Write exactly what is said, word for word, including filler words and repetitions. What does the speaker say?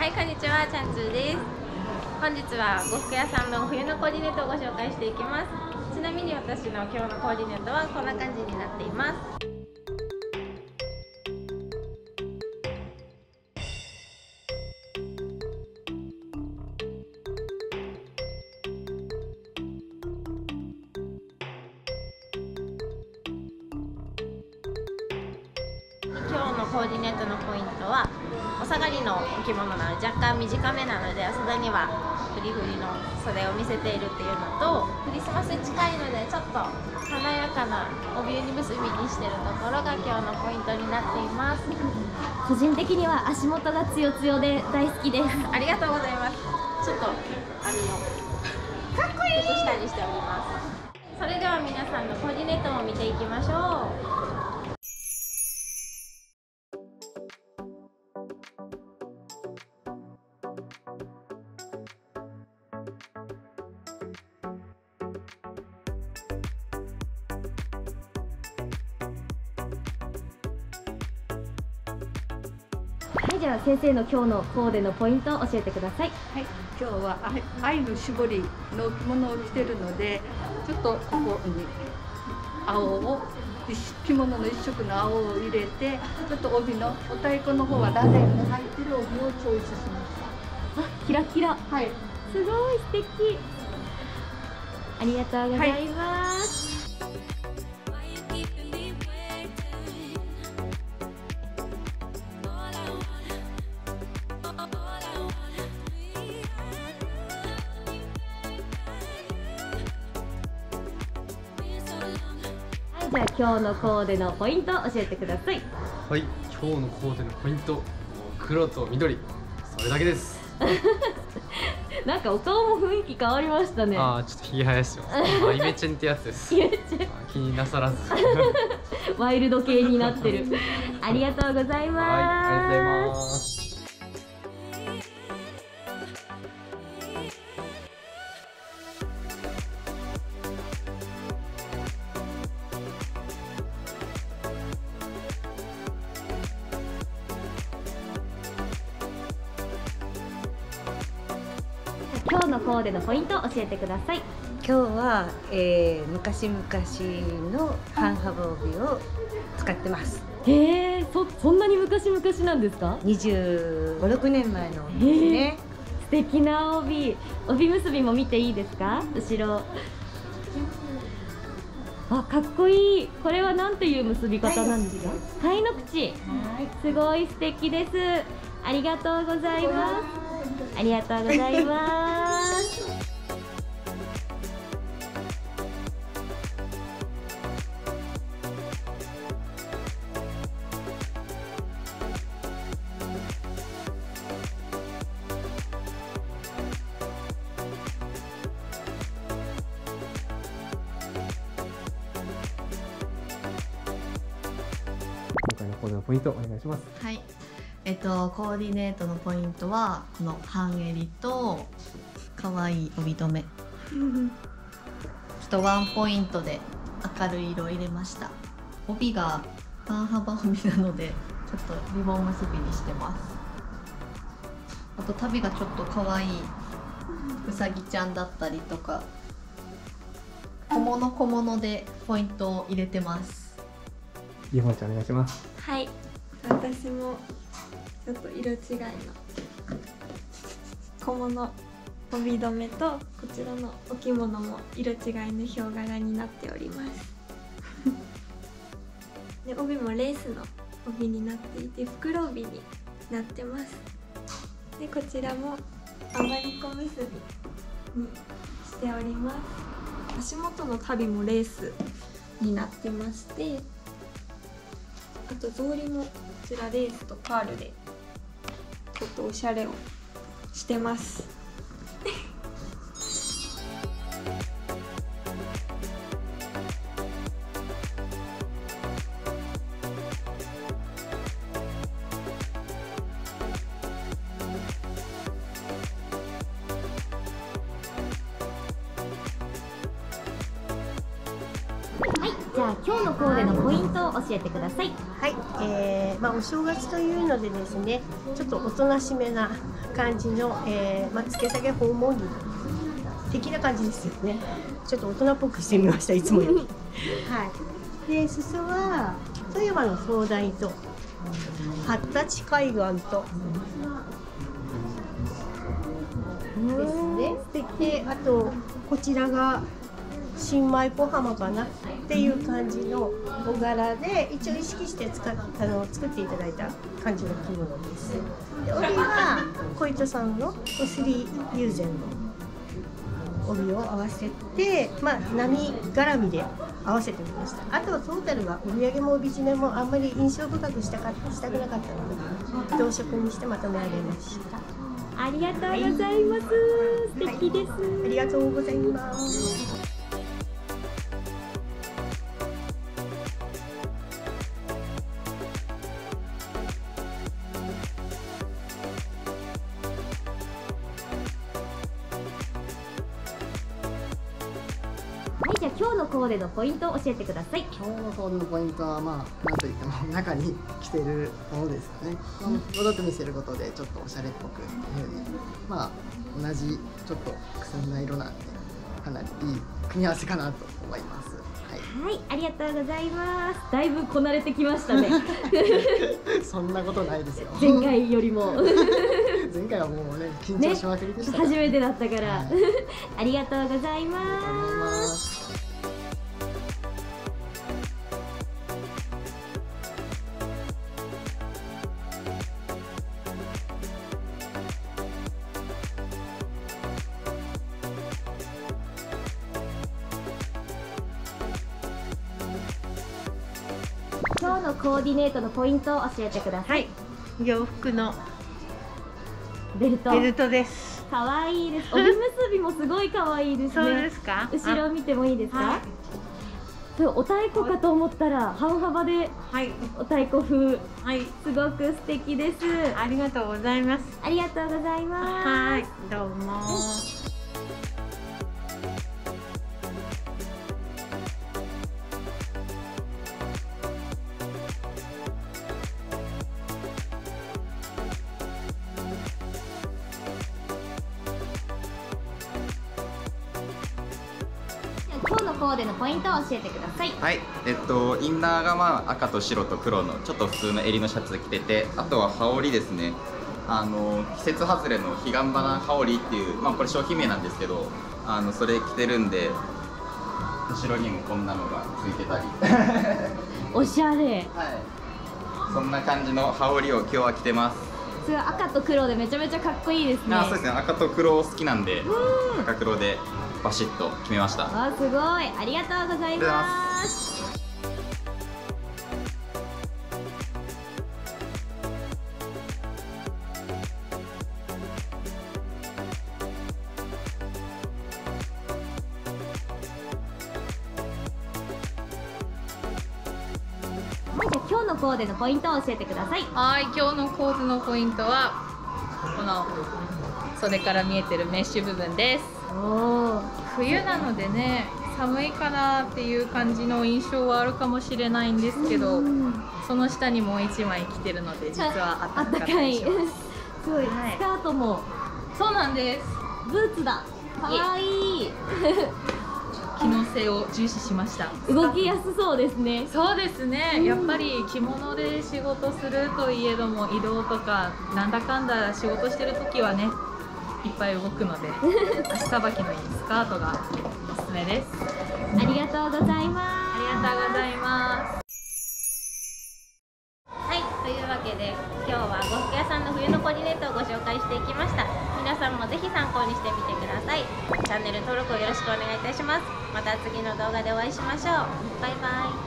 はい、こんにちは、チャンツーです。本日は呉服屋さんの冬のコーディネートをご紹介していきます。ちなみに私の今日のコーディネートはこんな感じになっています。今日のコーディネートのポイントはお下がりのお着物なので若干短めなので、袖にはフリフリの袖を見せているっていうのと、クリスマス近いのでちょっと華やかな帯結びにしてるところが今日のポイントになっています。 個人的には足元がつよつよで大好きです。 ありがとうございます。ちょっとあのかっこいいしたりしております。それでは皆さんのコーディネートも見ていきましょう。 はい、じゃあ先生の今日のコーデのポイントを教えてください。 はい、今日は愛の絞りの着物を着てるので、ちょっとここに青を着物の一色の青を入れて、ちょっと帯のお太鼓の方は螺鈿の入ってる帯をチョイスしました。 あ、キラキラ。 はい。 すごい素敵。ありがとうございます。はいじゃあ今日のコーデのポイントを教えてください。 はい、今日のコーデのポイント、黒と緑、それだけです。 なんかお顔も雰囲気変わりましたね。 ああ、ちょっとひげ生やしてます。あ、イメチェンってやつです。イメチェン。気になさらず。 ワイルド系になってる。ありがとうございます。 はい、ありがとうございます。 今日のコーデのポイントを教えてください。 今日は、えー、昔々の半幅帯を使ってます。 へえ、そそんなに昔々なんですか？ にじゅうご、ろくねんまえの帯ですね。 素敵な帯、帯結びも見ていいですか？後ろ。あ、かっこいい。これはなんていう結び方なんですか？貝の口。すごい素敵です。ありがとうございます。ありがとうございます。 今回のコーデのポイントお願いします。 はい。えっと、コーディネートのポイントはこの半襟と可愛い帯留めちょっとワンポイントで明るい色を入れました。帯が半幅帯なのでちょっとリボン結びにしてます。あと旅がちょっと可愛いうさぎちゃんだったりとか小物小物でポイントを入れてます。 リボンちゃんお願いします。 はい、私もちょっと色違いの小物帯留めとこちらのお着物も色違いのヒョウ柄になっておりますで、帯もレースの帯になっていて袋帯になってます。で、こちらもあまりこ結びにしております。足元の足袋もレースになってまして、あと草履もこちらレースとパールでちょっとおしゃれをしてますはい、じゃあ今日のコーデのポイントを教えてください。 はい、えーまあ、お正月というのでですね、ちょっとおとなしめな感じの、えーまあ、つけ下げ訪問着的な感じですよね。ちょっと大人っぽくしてみました、いつもより。はい、で裾は富山の灯台と発達海岸とですね。で、あとこちらが新米小浜かなっていう感じのお柄で、一応意識して使っあの作っていただいた感じの着物です。で、帯は小糸さんのおすり友禅の帯を合わせて、まあ波絡みで合わせてみました。あとトータルは売り上げも帯締めもあんまり印象深くしたかしたくなかったので、同色にしてまとめ上げました。 ありがとうございます。素敵です。 ありがとうございます。 はい、じゃあ今日のコーデのポイントを教えてください。 今日のコーデのポイントは、まあなんといっても中に着てるものですよね。戻って見せることでちょっとおしゃれっぽくっていう風に、まあ同じちょっとくすんだ色なんでかなりいい組み合わせかなと思います。 はい、ありがとうございます。だいぶこなれてきましたね。 そんなことないですよ。 前回よりも。 前回はもうね、緊張しまくりでした、 ね。初めてだったから。はい、ありがとうございます。今日のコーディネートのポイントを教えてください。はい、 洋服のベルト。 ベルトです。 可愛いです。帯結びもすごい可愛いですね。 そうですか。 後ろ見てもいいですか。はい、そう、お太鼓かと思ったら半幅で、はい、お太鼓風。はい、すごく素敵です。 ありがとうございます。 ありがとうございます。 はい、どうも。 今日のコーデのポイントを教えてください。 はい、えっとインナーがまあ赤と白と黒のちょっと普通の襟のシャツ着てて、あとは羽織ですね。あの季節外れの彼岸花羽織っていう、まあこれ商品名なんですけど、あのそれ着てるんで、後ろにもこんなのがついてたり。 おしゃれ。はい。 そんな感じの羽織を今日は着てます。 それは赤と黒でめちゃめちゃかっこいいですね。 あ、そうですね。赤と黒好きなんで、赤黒でバシッと決めました。 あ、すごい。ありがとうございます。今日のコーデのポイントを教えてください。 はい、今日のコーデのポイントはこの袖から見えてるメッシュ部分です。お冬なのでね、寒いかなっていう感じの印象はあるかもしれないんですけど、その下にもう一枚着てるので実はあったかいします。 すごい、はい、スカートもそうなんです。 ブーツだ。かわいい。 機能性を重視しました。 動きやすそうですね。 そうですね、やっぱり着物で仕事するといえども、移動とかなんだかんだ仕事してる時はね、いっぱい動くので足さばきのいいスカートがおすすめです。 ありがとうございます。 ありがとうございます。 はい、というわけで今日は呉服屋さんの冬のコーディネートをご紹介していきました。皆さんもぜひ参考にしてみてください。チャンネル登録をよろしくお願いいたします。また次の動画でお会いしましょう。バイバイ。